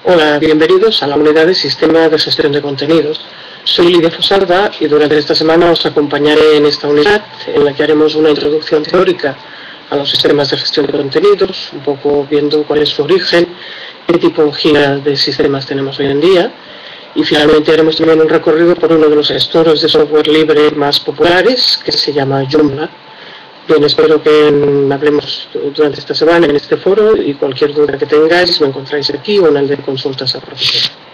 Hola, bienvenidos a la unidad de Sistema de Gestión de Contenidos. Soy Lidia Fosarda y durante esta semana os acompañaré en esta unidad en la que haremos una introducción teórica a los sistemas de gestión de contenidos, un poco viendo cuál es su origen, qué tipología de sistemas tenemos hoy en día, y finalmente haremos también un recorrido por uno de los gestores de software libre más populares, que se llama Joomla. Bien, espero que hablemos durante esta semana en este foro y cualquier duda que tengáis me encontráis aquí o en el de consultas a profesor.